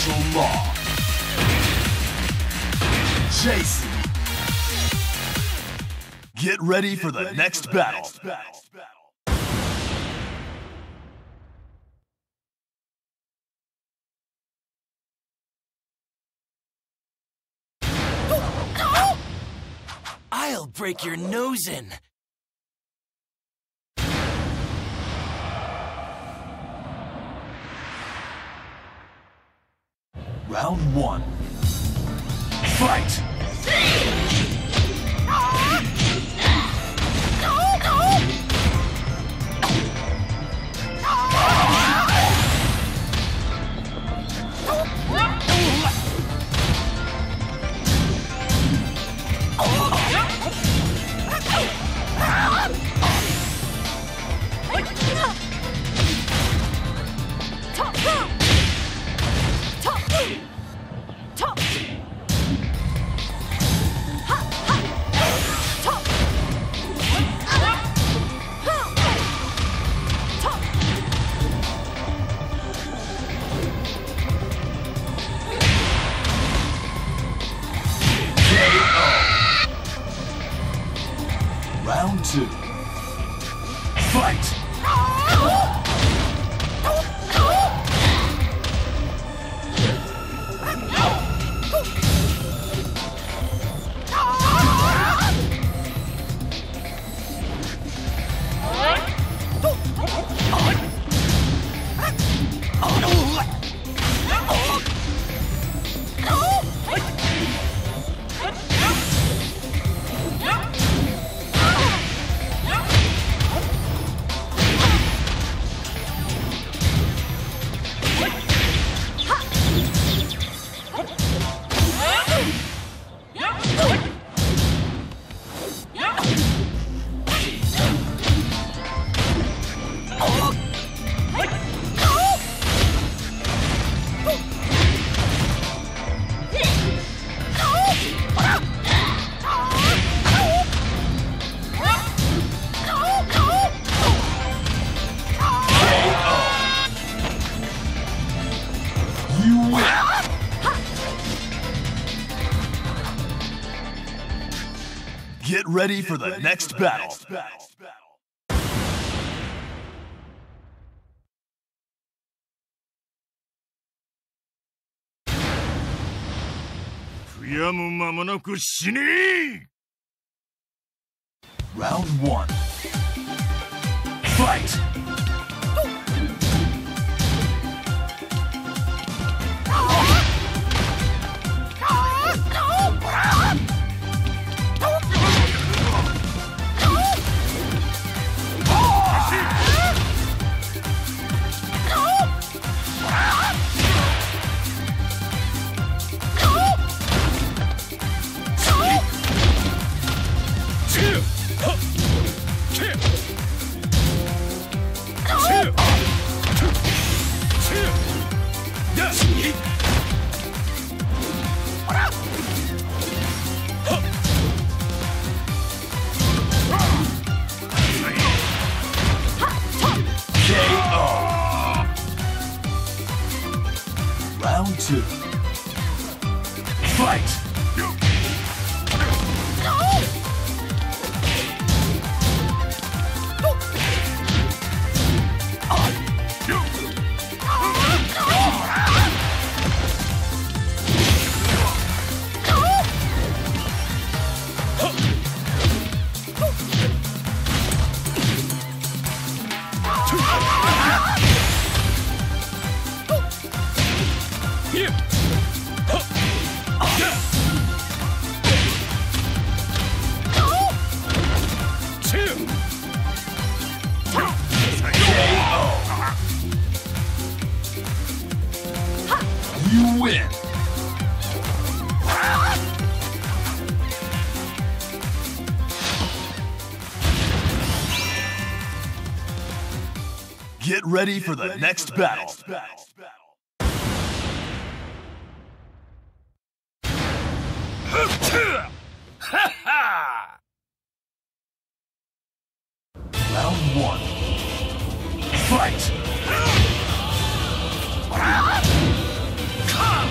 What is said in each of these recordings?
martial law. Jason. Get ready for the next battle. I'll break your nose in. Round 1. Fight! Round 2. Fight! Get ready for the next battle. Round 1. Fight! Round 2. Fight! You win! Get ready for the next battle. Round 1. Fight!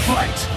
Fight!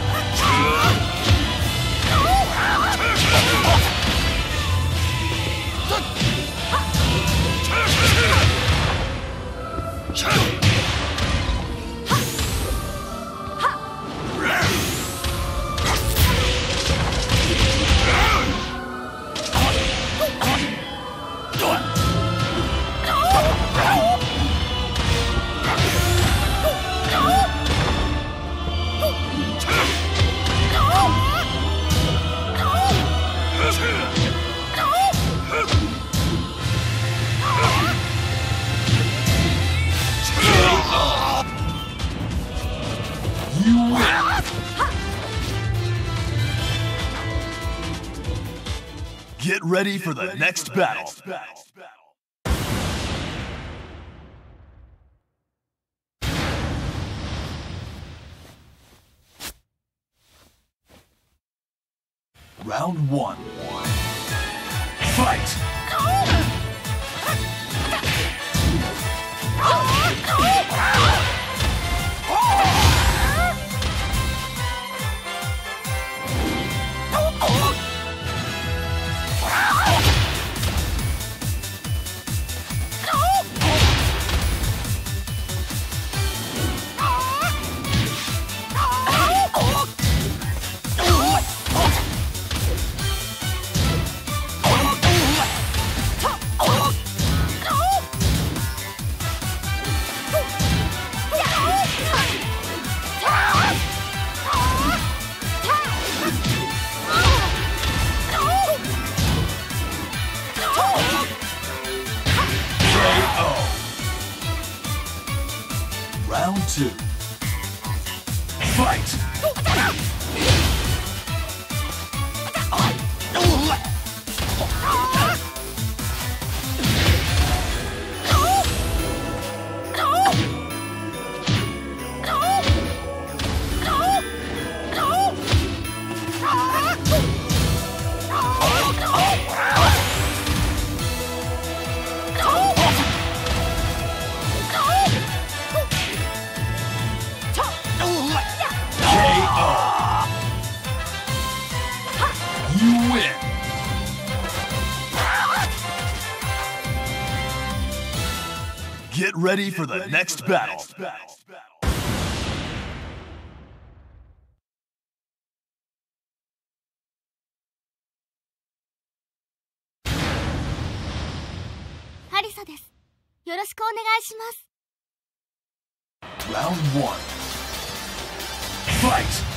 You win! Get ready for the next battle. Round 1. Fight! Round 2. Fight! You win! Get ready for the next battle. Harisa です。よろしくお願いします。 Round 1. Fight!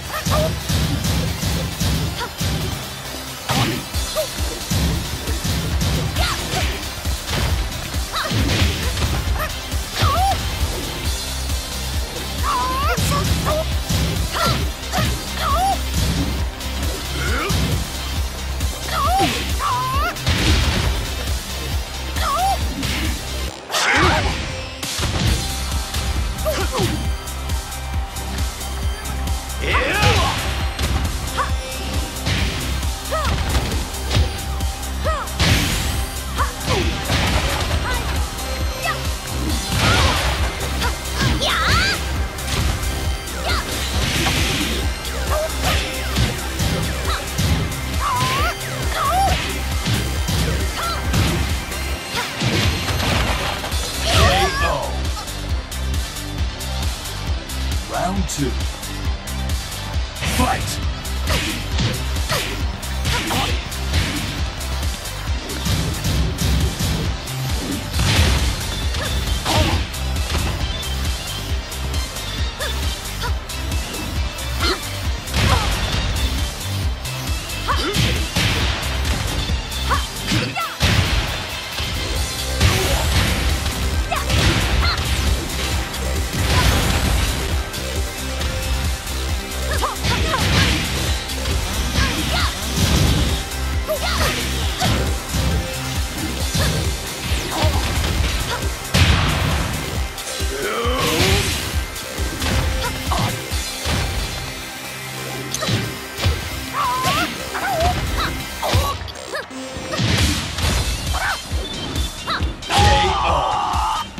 Round 2. Fight!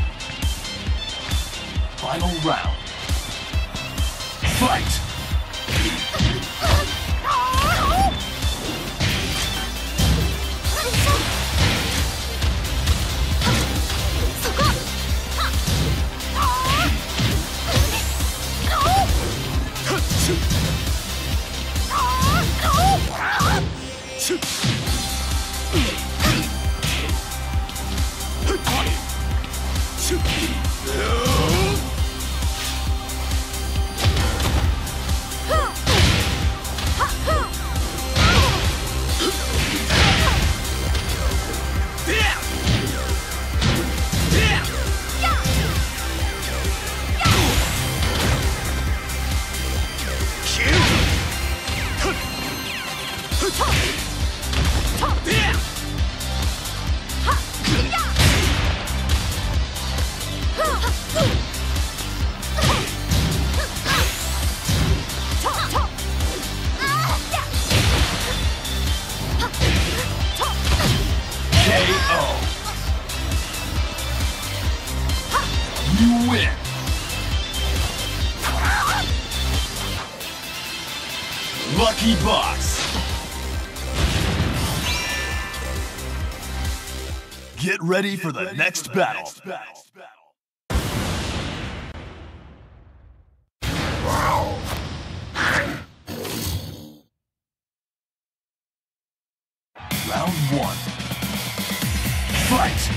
Final round. Fight! You win. Lucky Box. Get ready for the next battle. Round 1. Fight!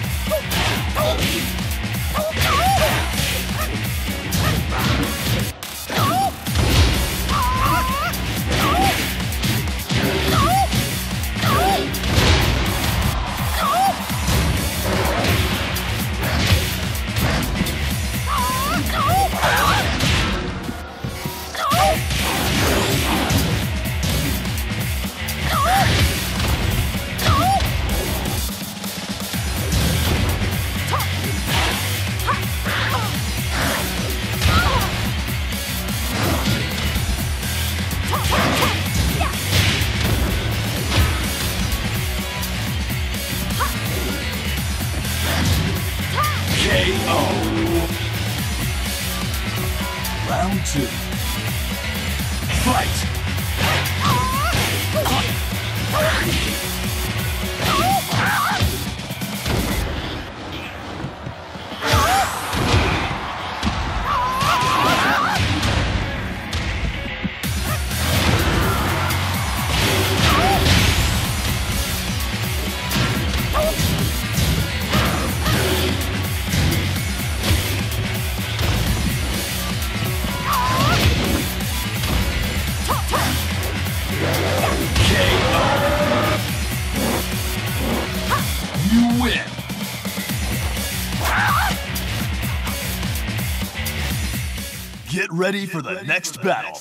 Round 2. Fight! You win. Get ready for the next battle.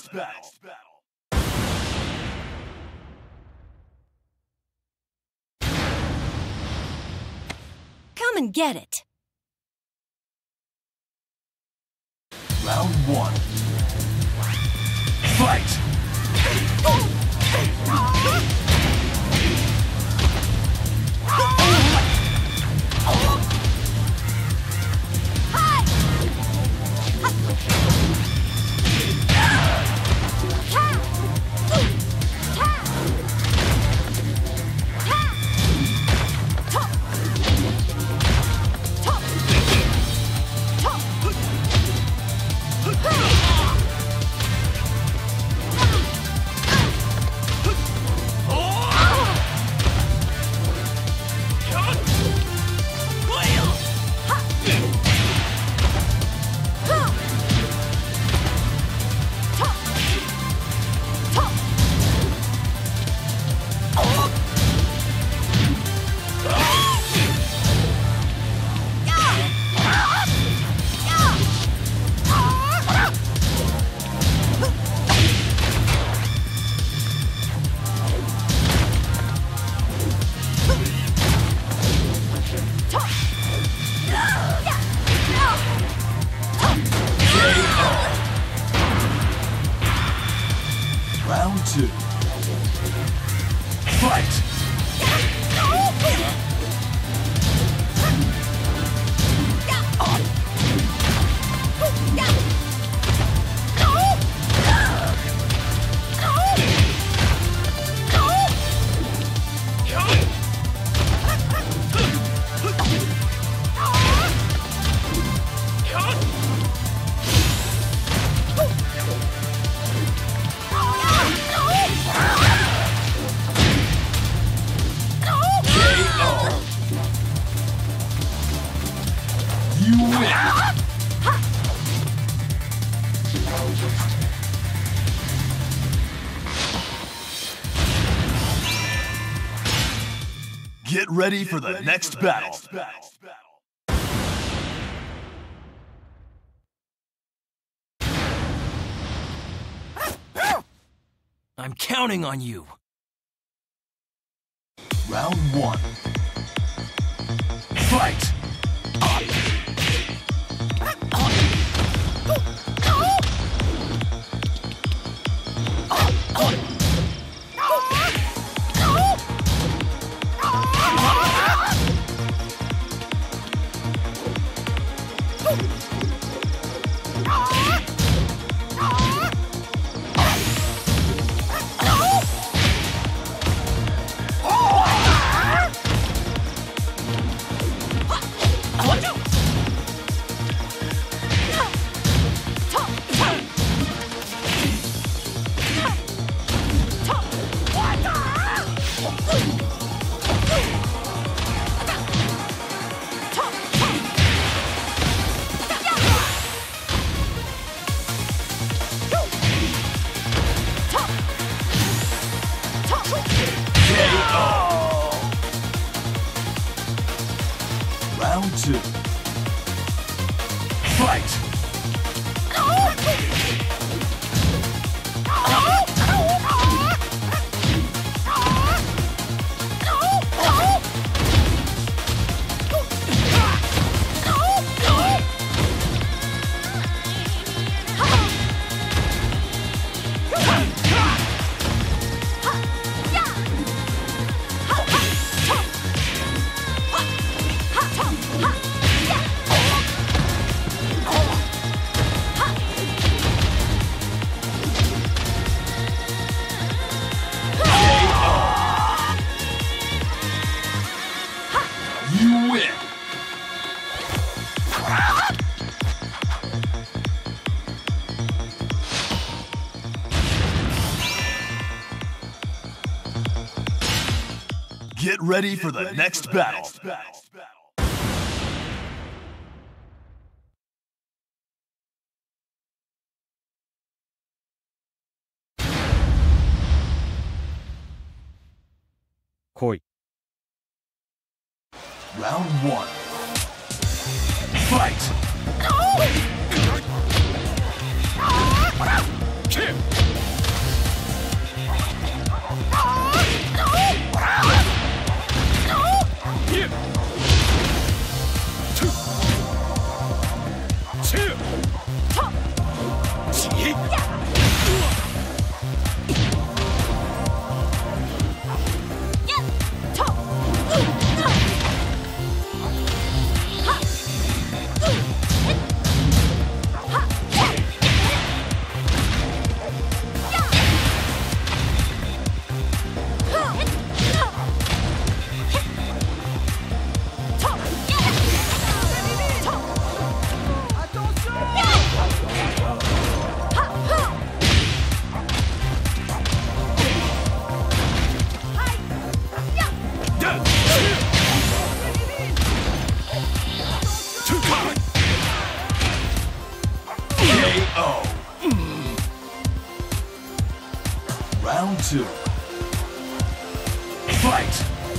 Come and get it. Round 1. Fight! Round 2. Fight! Get ready for the next battle. I'm counting on you. Round 1. Fight! Round 2. Fight! You win! Get ready for the next battle. Koi. Round 1. Fight! KO. Round 2. Fight!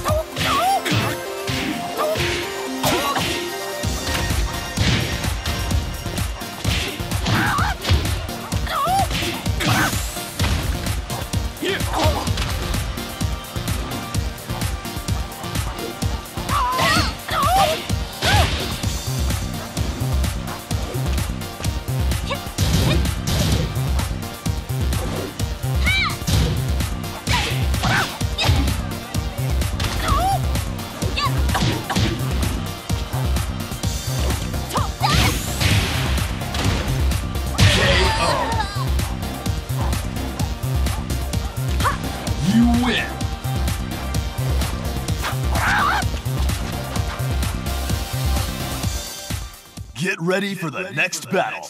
You win! Get ready for the next battle.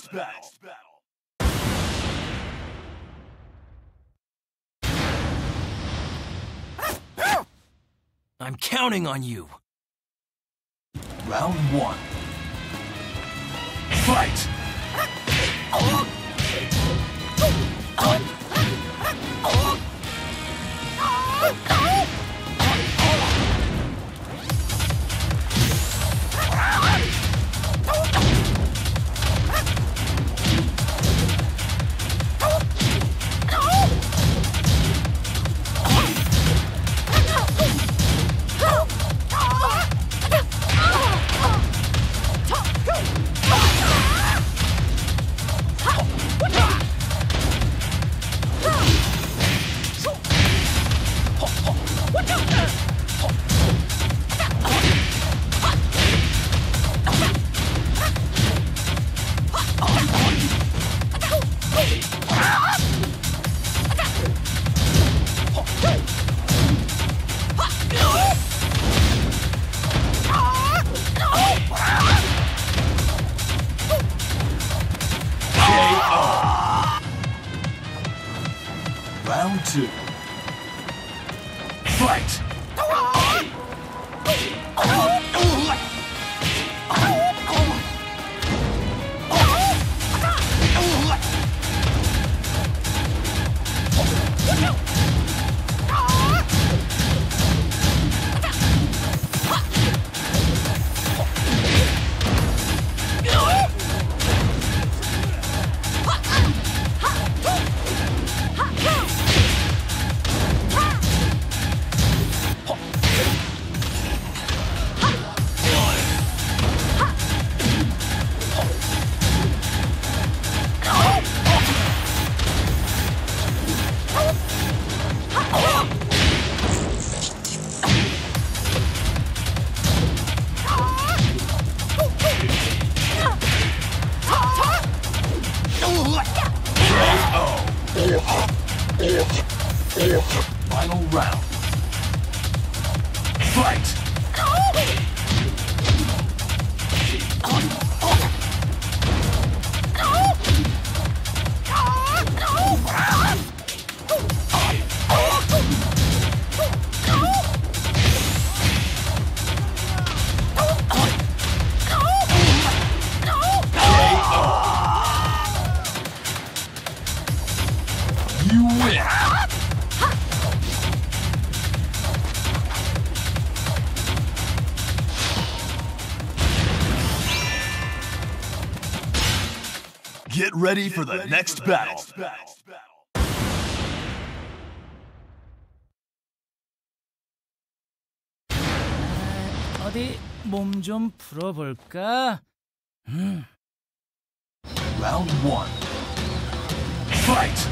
I'm counting on you. Round 1. Fight! Round 2. Fight! Final round. Fight! You win! Get ready for the next battle. 어디 몸 좀 풀어볼까? Round 1. Fight!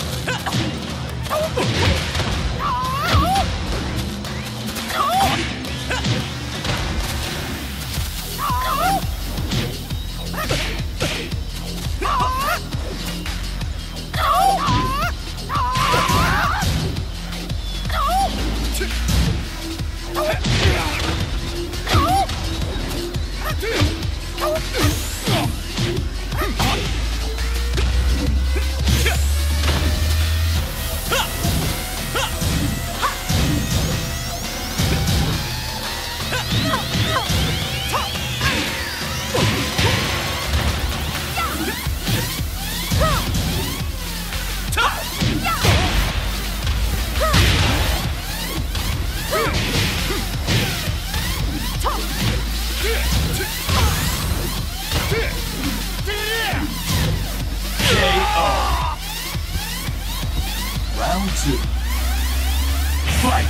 Round 2. Fight!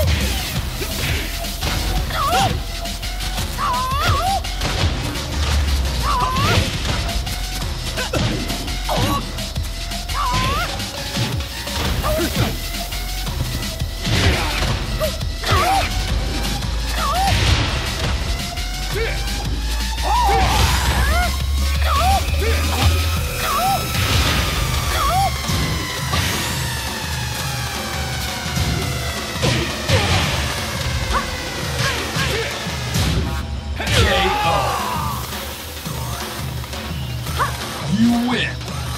You win!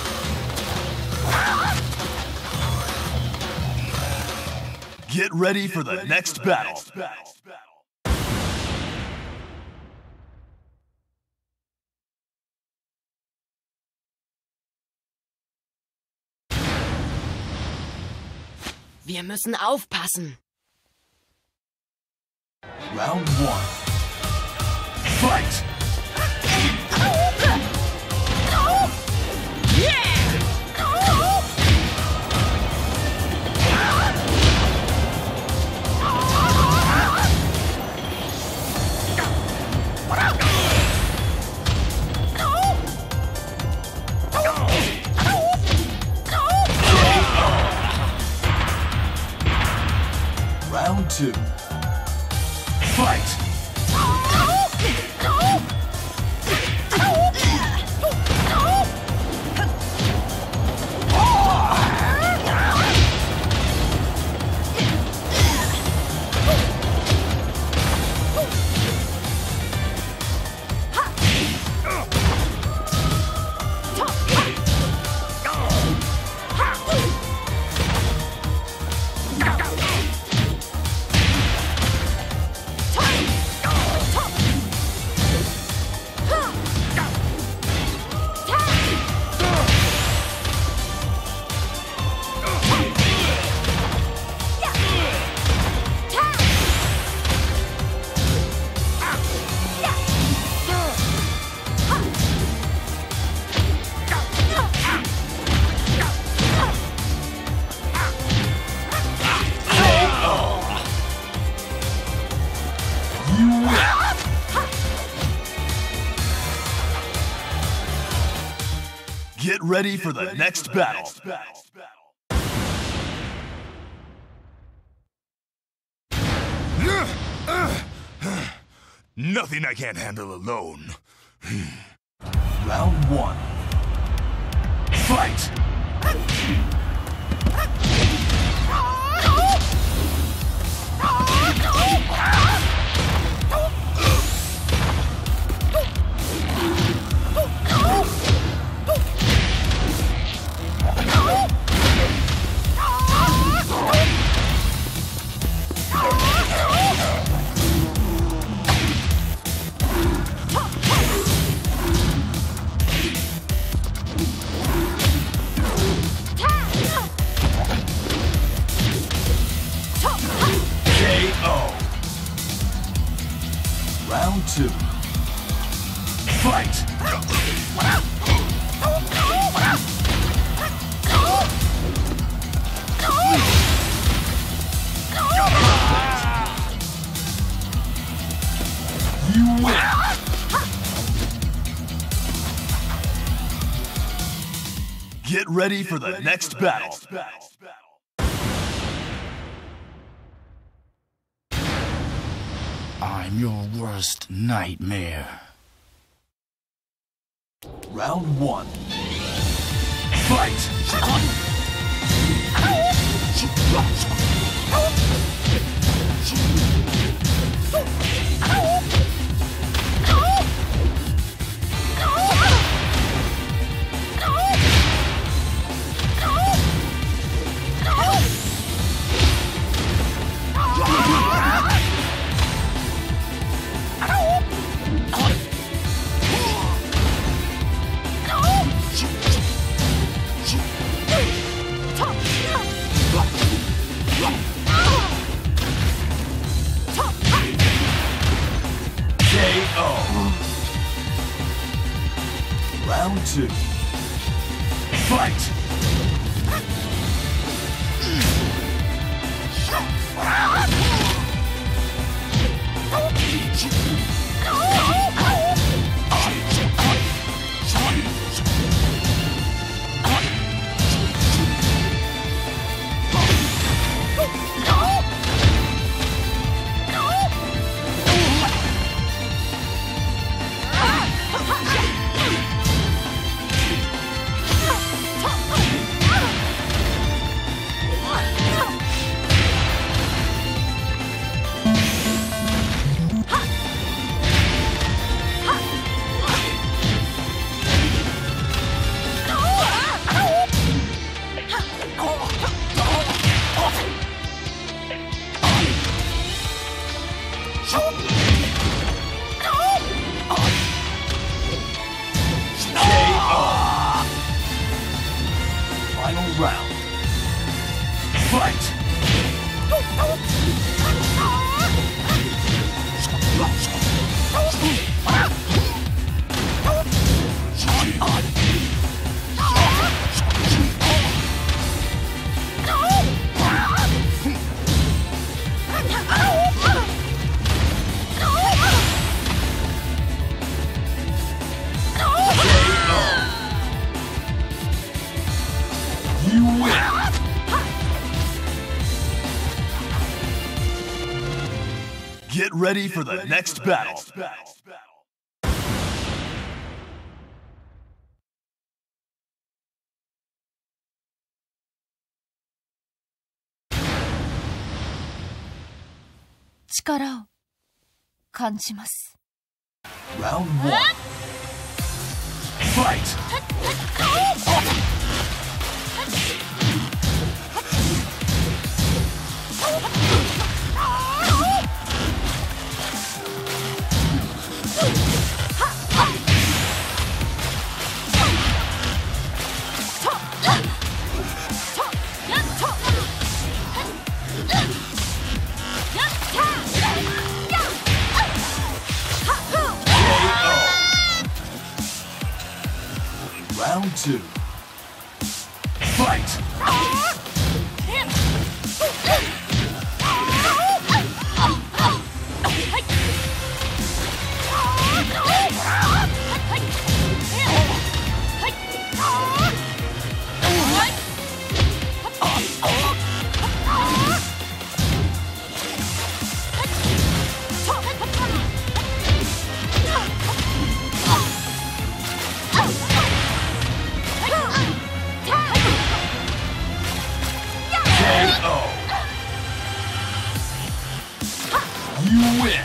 Get ready for the next battle. Wir müssen aufpassen. Round 1. Fight! Round 2. Fight! Get ready for the next battle. Nothing I can't handle alone. Round 1. Fight! Round 2. Fight! You win! Get ready for the next battle. I'm your worst nightmare. Round 1. Fight! Round 2. Fight! Final round. Fight! You win! Get ready for the next battle. Round 1. Fight! Round 2. Fight! KO. You win.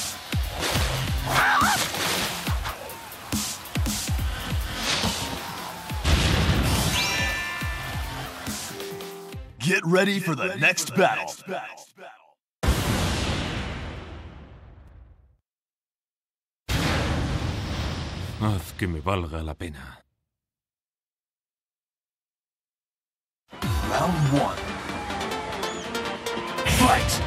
Get ready for the next battle. Haz que me valga la pena. Round 1. Fight!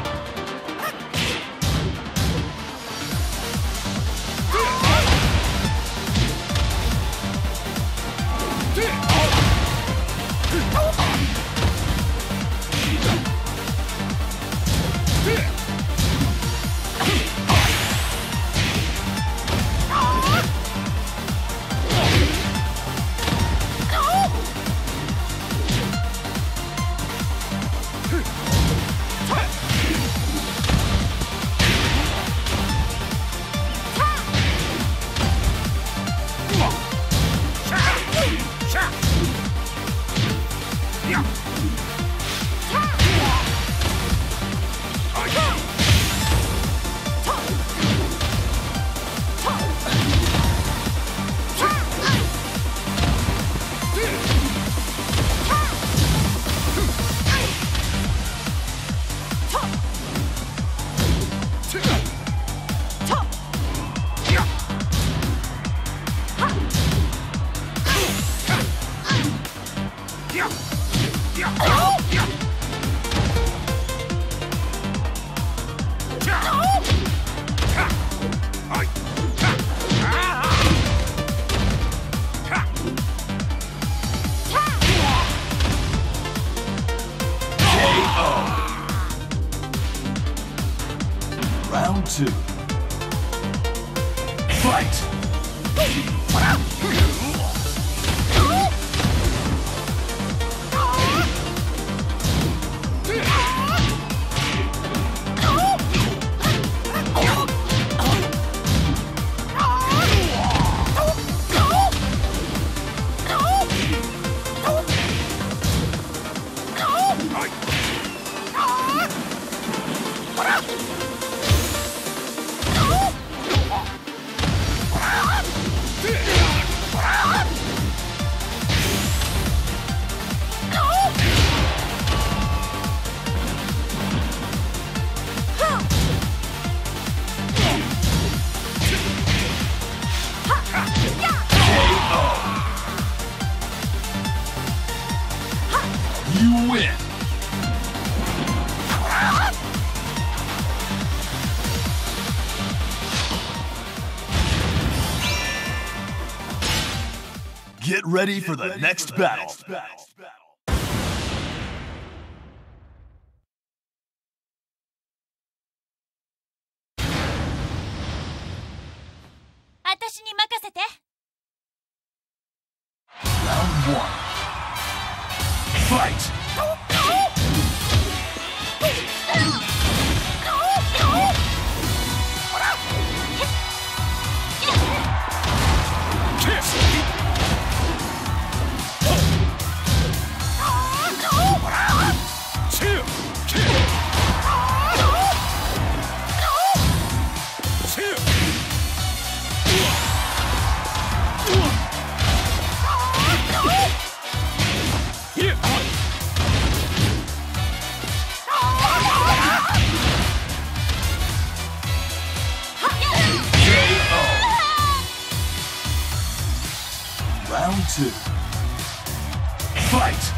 Round 2. Fight! You win. Get ready for the next battle. 私に任せて。 Round 1. Fight! Round 2. Fight!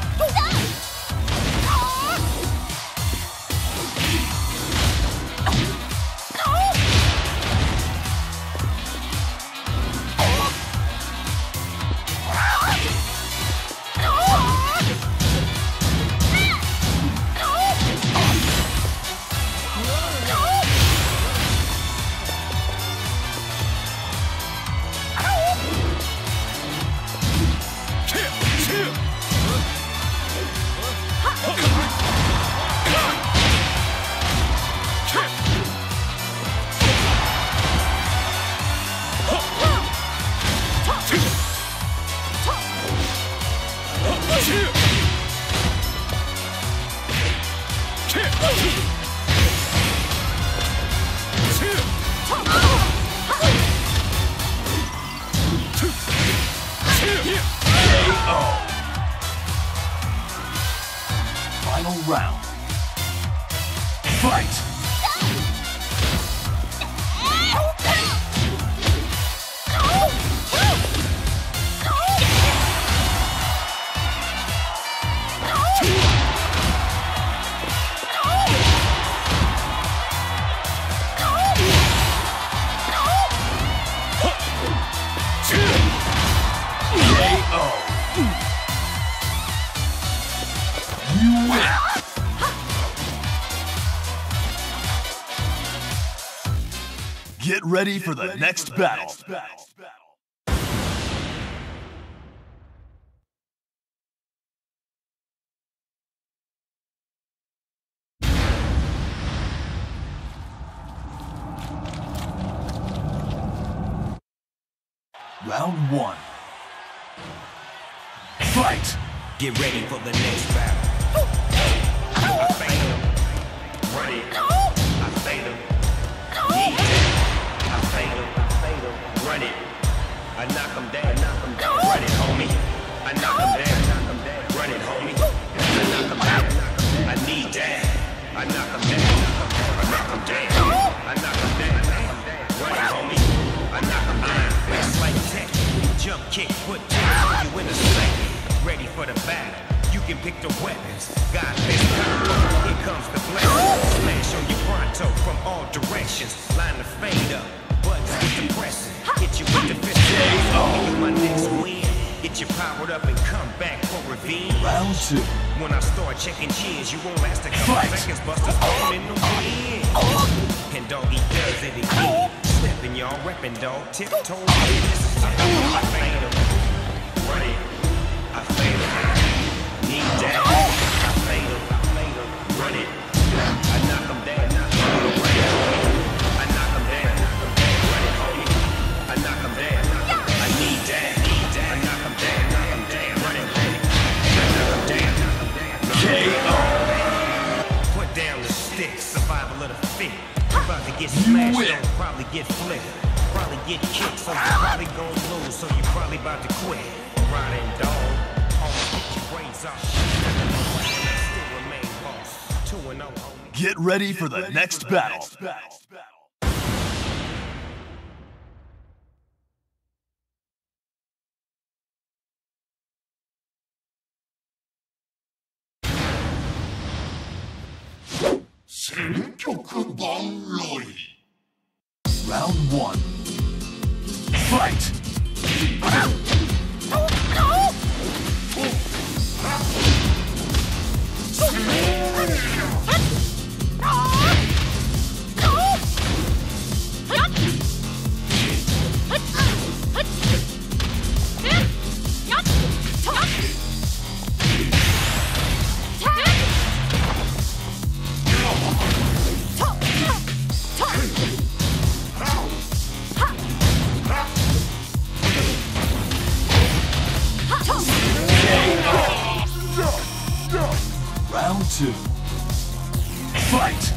Final round. Fight! Get ready for the next battle. Round 1. Fight! Get ready for the next battle. I fade him. Run it. I fade him. Need that. I fade him. Run it. I knock him down. Run it, homie. I knock him down. Run it, homie. I knock him down. I need that. I knock him down. I knock him down. I knock him down. Run it, homie. I knock him down. Fast like tech. Jump kick, put you in a second. Ready for the battle. You can pick the weapons. God bless combo. Here comes the blessing. Smash on your pronto from all directions. Line the fade up. Buttons get the pressing. Hit you with the fist. You my next win. Get you powered up and come back for revenge. Round 2. When I start checking cheers, you won't last a couple seconds. Busters on in the wind. And doggy does it again. Stepping y'all repping, dog. Tiptoe. I fade him. Run it. I fade him. Need that. I fade him. Run it. I knock him down. Run it, homie. I knock him down. Run it, homie. I knock him down. I need that. I knock him down. Run it, homie. I knock him down. KO. Put down the stick. Survival of the fit. About to get smashed, don't probably get flipped. Probably get kicked, so you probably gon' lose. So you probably about to quit. Riding dog. Get ready for the next battle. Round 1. Fight! Round 2. Fight!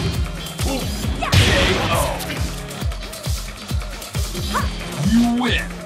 You win!